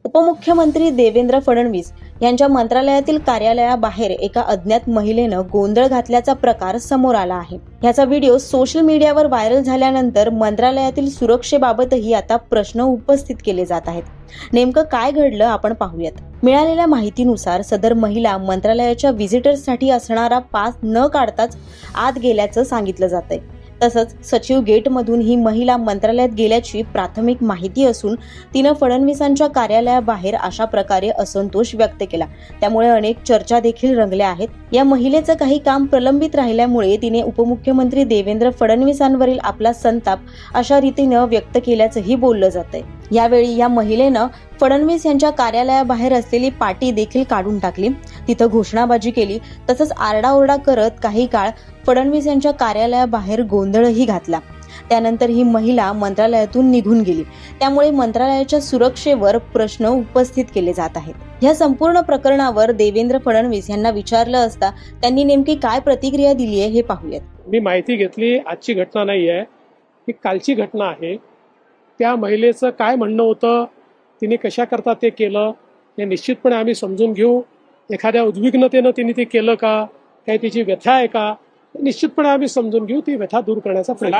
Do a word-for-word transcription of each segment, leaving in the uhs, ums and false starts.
उपमुख्यमंत्री देवेंद्र फडणवीस यांच्या मंत्रालयातील कार्यालयाबाहेर एका अज्ञात महिलेनं गोंधळ घातल्याचा प्रकार समोर आला आहे। याचा व्हिडिओ सोशल मीडियावर व्हायरल झाल्यानंतर मंत्रालयातील सुरक्षेबाबतही आता प्रश्न उपस्थित केले जात आहेत। नेमकं काय घडलं आपण पाहूयात। मिळालेल्या माहितीनुसार सदर महिला मंत्रालयाच्या व्हिजिटर्ससाठी असणारा पास न काढताच आत गेल्याचं सांगितलं जातंय। तसंच सचिव गेटमधून ही महिला मंत्रालयात गेल्याची प्राथमिक माहिती असून तिनं फडणवीसांच्या कार्यालयाबाहेर अशा प्रकारे असंतोष व्यक्त केला। त्यामुळे अनेक चर्चा देखील रंगल्या आहेत। या महिलेचं काही काम प्रलंबित राहिल्यामुळे तिने उपमुख्यमंत्री देवेंद्र फडणवीसांवरील आपला संताप अशा रीतीनं व्यक्त केल्याचंही बोललं जातंय। यावेळी या महिलेनं फडणवीस यांच्या कार्यालयाबाहेर असलेली पाटी देखील काढून टाकली, तिथं घोषणाबाजी केली, तसंच आरडाओरडा करत काही काळ फडणवीस यांच्या कार्यालयाबाहेर गोंधळही घातला। त्यानंतर ही महिला मंत्रालयातून निघून गेली। त्यामुळे मंत्रालयाच्या सुरक्षेवर प्रश्न उपस्थित केले जात आहेत। या संपूर्ण प्रकरणावर देवेंद्र फडणवीस यांना विचारलं असता त्यांनी नेमकी काय प्रतिक्रिया दिली आहे हे पाहूयात। मी माहिती घेतली, आजची घटना नाही आहे, ही कालची घटना आहे। त्या महिलेचं काय म्हणणं होतं, तिने कशा करता ते केलं हे निश्चितपणे आम्ही समजून घेऊ। एखाद्या उद्विग्नतेनं तिने ते केलं का, काही तिची व्यथा आहे का, निश्चितपणे आम्ही समजून घेऊ। ती व्यथा दूर करण्याचा प्रयत्न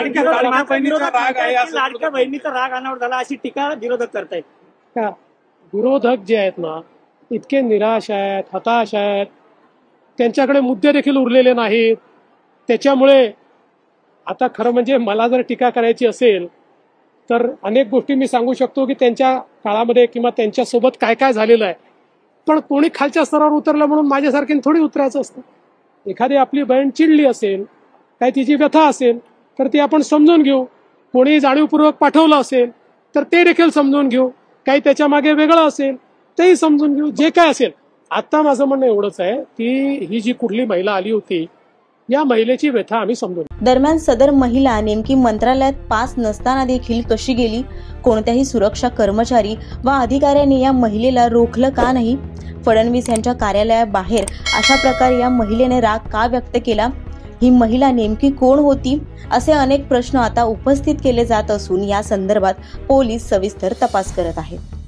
लाडक्या बहिणीचा राग अनावर झाला अशी टीका विरोधक करतायत का? विरोधक जे आहेत ना, इतके निराश आहेत, हताश आहेत, त्यांच्याकडे मुद्दे देखील उरलेले नाहीत। त्याच्यामुळे आता खरं म्हणजे मला जर टीका करायची असेल तर अनेक गोष्टी मी सांगू शकतो की त्यांच्या काळामध्ये किंवा त्यांच्यासोबत काय काय झालेलं आहे, पण कोणी खालच्या स्तरावर उतरलं म्हणून माझ्यासारख्याने थोडी उतरायचं असतं। एखादी आपली बहीण चिडली असेल, काय तिची व्यथा असेल तर ती आपण समजून घेऊ। कोणी जाणीवपूर्वक पाठवलं असेल तर ते देखील समजून घेऊ। काही त्याच्या मागे वेगळं असेल तेही समजून घेऊ। जे काय असेल, आता माझं म्हणणं एवढंच आहे की ही जी कुठली महिला आली होती, या महिलेची व्यथा आम्ही समजून। दरम्यान सदर महिला नेमकी मंत्रालयात पास नसताना देखील कशी गेली, कोणत्याही सुरक्षा कर्मचारी व अधिकाऱ्यांनी या महिलेला रोखलं का नाही, फडणवीस यांच्या कार्यालयाबाहेर अशा प्रकारे या महिलेने राग का व्यक्त केला, ही महिला नेमकी कोण होती, असे अनेक प्रश्न आता उपस्थित केले जात असून या संदर्भात पोलीस सविस्तर तपास करत आहेत।